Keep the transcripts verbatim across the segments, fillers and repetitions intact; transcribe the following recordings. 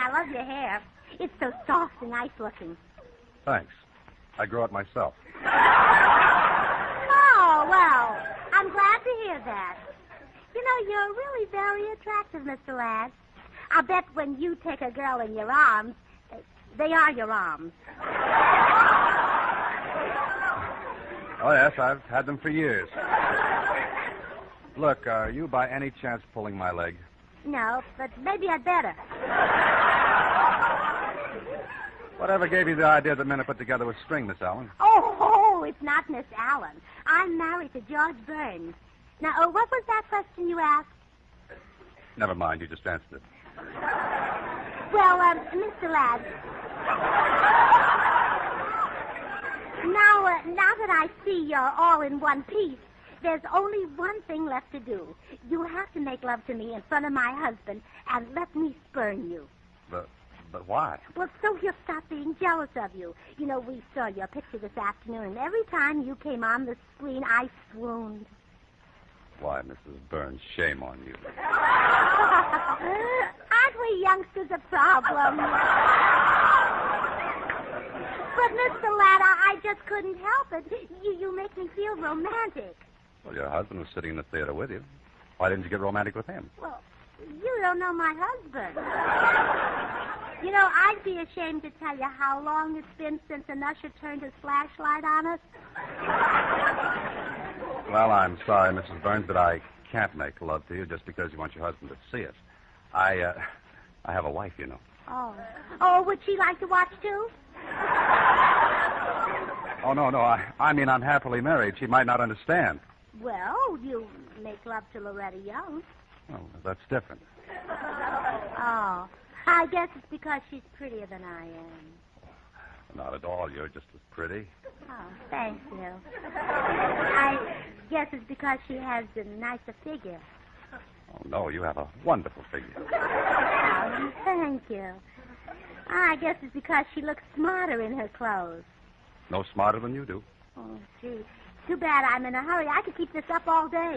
I love your hair. It's so soft and nice-looking. Thanks. I grow it myself. Oh, well, I'm glad to hear that. You know, you're really very attractive, Mister Ladd. I'll bet when you take a girl in your arms, they are your arms. Oh, yes, I've had them for years. Look, are you by any chance pulling my leg? No, but maybe I'd better. Whatever gave you the idea that men are put together with string, Miss Allen? Oh, oh, it's not Miss Allen. I'm married to George Burns. Now, uh, what was that question you asked? Never mind, you just answered it. Well, um, Mister Ladd. Now, uh, now that I see you're all in one piece, there's only one thing left to do. You have to make love to me in front of my husband and let me spurn you. But, but why? Well, so he'll stop being jealous of you. You know, we saw your picture this afternoon, and every time you came on the screen, I swooned. Why, Missus Burns, shame on you. Aren't we youngsters a problem? But, Mister Ladd, I just couldn't help it. You, you make me feel romantic. Well, your husband was sitting in the theater with you. Why didn't you get romantic with him? Well, you don't know my husband. You know, I'd be ashamed to tell you how long it's been since an usher turned his flashlight on us. Well, I'm sorry, Missus Burns, but I can't make love to you just because you want your husband to see it. I, uh, I have a wife, you know. Oh. Oh, would she like to watch, too? Oh, no, no. I, I mean, I'm happily married. She might not understand. Well, you make love to Loretta Young. Oh, that's different. Oh. I guess it's because she's prettier than I am. Not at all. You're just as pretty. Oh, thank you. I guess it's because she has a nicer figure. Oh, no, you have a wonderful figure. Oh, thank you. I guess it's because she looks smarter in her clothes. No smarter than you do. Oh, gee. Too bad I'm in a hurry. I could keep this up all day.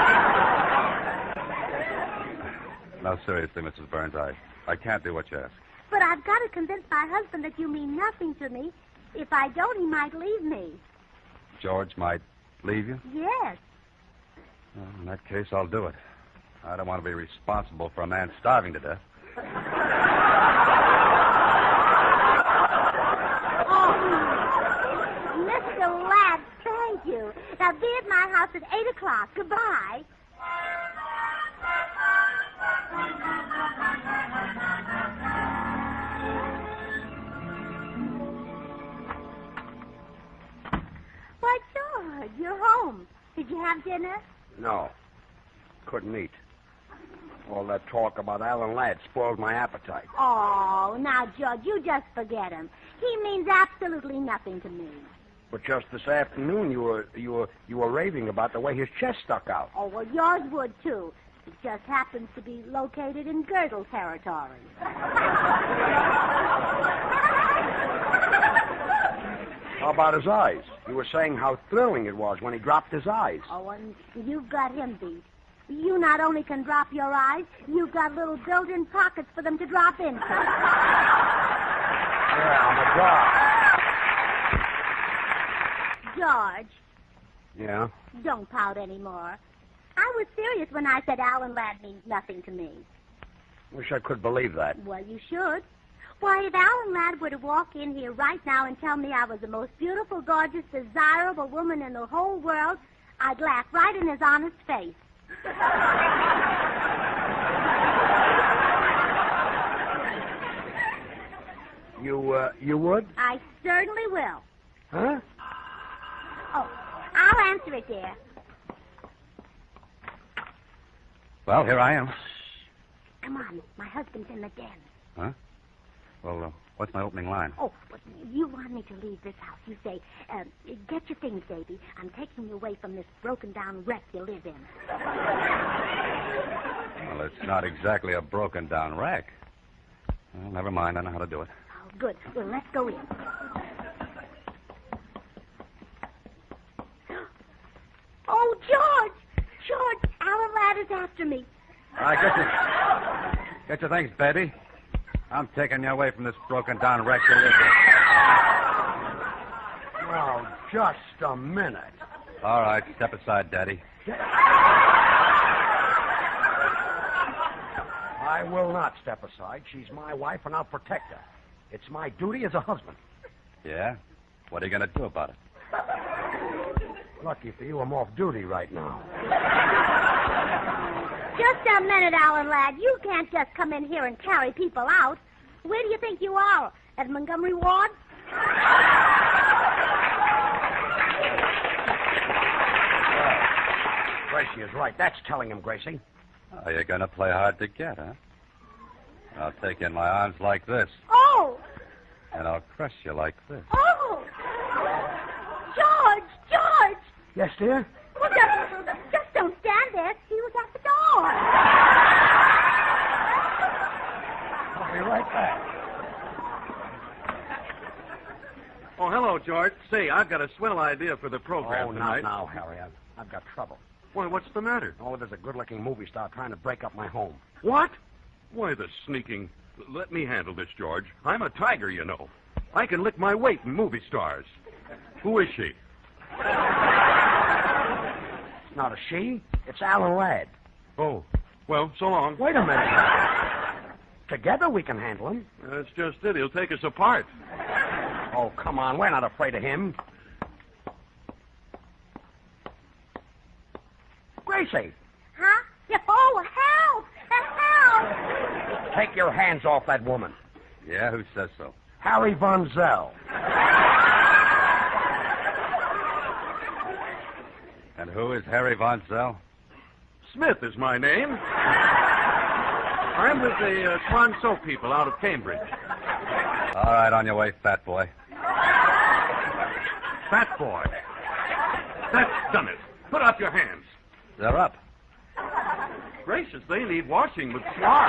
No, seriously, Missus Burns, I, I can't do what you ask. But I've got to convince my husband that you mean nothing to me. If I don't, he might leave me. George might leave you? Yes. Well, in that case, I'll do it. I don't want to be responsible for a man starving to death. Oh, Mister Ladd, thank you. Now, be at my house at eight o'clock. Goodbye. Why, George, you're home. Did you have dinner? No. Couldn't eat. All that talk about Alan Ladd spoiled my appetite. Oh, now, George, you just forget him. He means absolutely nothing to me. But just this afternoon, you were you were you were raving about the way his chest stuck out. Oh, well, yours would too. It just happens to be located in girdle territory. How about his eyes? You were saying how thrilling it was when he dropped his eyes. Oh, and you've got him beat. You not only can drop your eyes, you've got little built-in pockets for them to drop into. Yeah, I'm a drop. George. Yeah? Don't pout anymore. I was serious when I said Alan Ladd means nothing to me. Wish I could believe that. Well, you should. Why, if Alan Ladd were to walk in here right now and tell me I was the most beautiful, gorgeous, desirable woman in the whole world, I'd laugh right in his honest face. You, uh, you would? I certainly will. Huh? Oh, I'll answer it, dear. Well, here I am. Come on, my husband's in the den. Huh? Well, uh, what's my opening line? Oh, but you want me to leave this house. You say, uh, get your things, baby. I'm taking you away from this broken-down wreck you live in. Well, it's not exactly a broken-down wreck. Well, never mind. I know how to do it. Oh, good. Well, let's go in. Oh, George! George, Alan Ladd is after me. All right, get your, get your things, baby. I'm taking you away from this broken-down wreck you live in. Well, just a minute. All right, step aside, Daddy. I will not step aside. She's my wife, and I'll protect her. It's my duty as a husband. Yeah? What are you going to do about it? Lucky for you, I'm off duty right now. Just a minute, Alan, lad. You can't just come in here and carry people out. Where do you think you are? At Montgomery Ward? Gracie is right. That's telling him, Gracie. Oh, you're going to play hard to get, huh? I'll take you in my arms like this, Oh! and I'll crush you like this. Oh! George! George! Yes, dear? Well, just, just don't stand there. He was at the door. I'll be right back. Oh, hello, George. Say, I've got a swell idea for the program Oh, tonight. not now, Harry. I've, I've got trouble. Why, what's the matter? Oh, there's a good-looking movie star trying to break up my home. What? Why, the sneaking... Let me handle this, George. I'm a tiger, you know. I can lick my weight in movie stars. Who is she? It's not a she. It's Alan Ladd. Oh, well, so long. Wait a minute. Together we can handle him. That's just it. He'll take us apart. Oh, come on. We're not afraid of him. Gracie, Huh? Oh, help! Help! take your hands off that woman. Yeah, who says so? Harry Von Zell. And who is Harry Von Zell? Smith is my name. I'm with the uh, Swan Soap people out of Cambridge. All right, on your way, fat boy. Fat boy. That's done it. Put up your hands. They're up. Gracious, they need washing with Swan.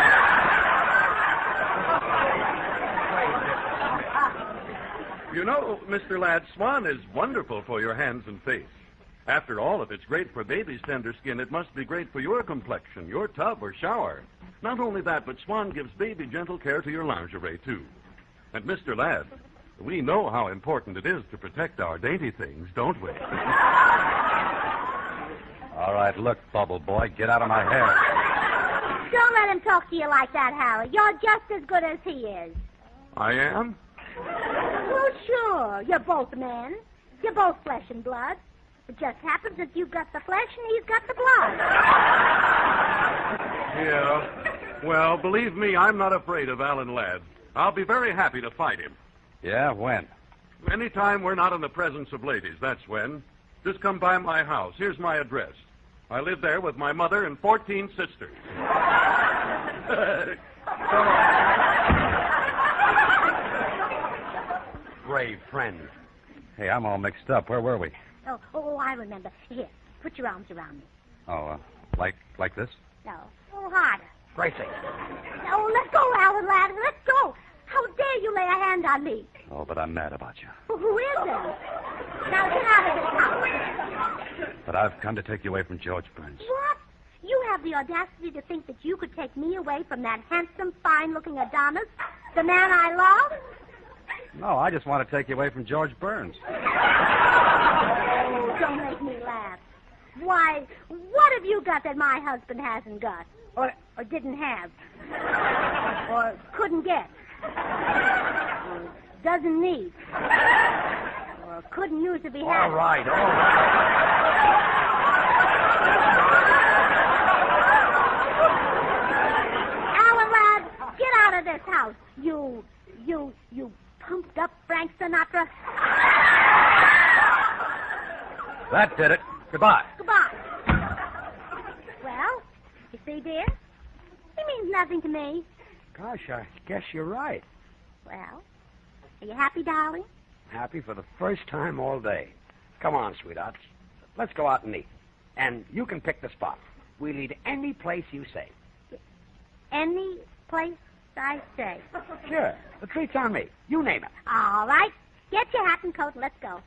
You know, Mister Ladd, Swan is wonderful for your hands and face. After all, if it's great for baby's tender skin, it must be great for your complexion, your tub or shower. Not only that, but Swan gives baby gentle care to your lingerie, too. And, Mister Ladd, we know how important it is to protect our dainty things, don't we? All right, look, Bubble Boy, get out of my hair. Don't let him talk to you like that, Harry. You're just as good as he is. I am? Well, sure. You're both men. You're both flesh and blood. It just happens that you've got the flesh and he's got the blood. Yeah. Well, believe me, I'm not afraid of Alan Ladd. I'll be very happy to fight him. Yeah, when? Anytime we're not in the presence of ladies, that's when. Just come by my house. Here's my address. I live there with my mother and fourteen sisters. Come on. Brave friend. Hey, I'm all mixed up. Where were we? Oh, oh, I remember. Here, put your arms around me. Oh, uh, like like this? No, oh, harder. Gracie. Oh, let go, Alan Ladd. Let go. How dare you lay a hand on me? Oh, but I'm mad about you. Well, who is it? Now get out of this house. But I've come to take you away from George Burns. What? You have the audacity to think that you could take me away from that handsome, fine-looking Adonis, the man I love? No, I just want to take you away from George Burns. Oh, don't make me laugh. Why, what have you got that my husband hasn't got? Or, or didn't have? Or couldn't get? Or doesn't need? Or couldn't use if he had? All right, all right. Alan Ladd, get out of this house. You, you, you pumped up Frank Sinatra. That did it. Goodbye. Goodbye. Well, you see, dear, he means nothing to me. Gosh, I guess you're right. Well, are you happy, darling? Happy for the first time all day. Come on, sweethearts. Let's go out and eat. And you can pick the spot. We'll eat any place you say. Any place I say. Sure. The treat's on me. You name it. All right. Get your hat and coat and let's go.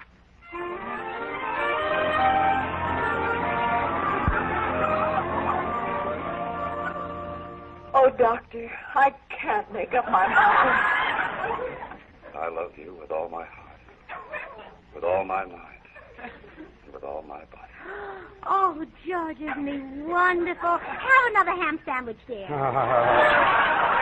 Oh, Doctor, I can't make up my mind. I love you with all my heart, with all my mind, and with all my body. Oh, George, isn't he wonderful? Have another ham sandwich, dear.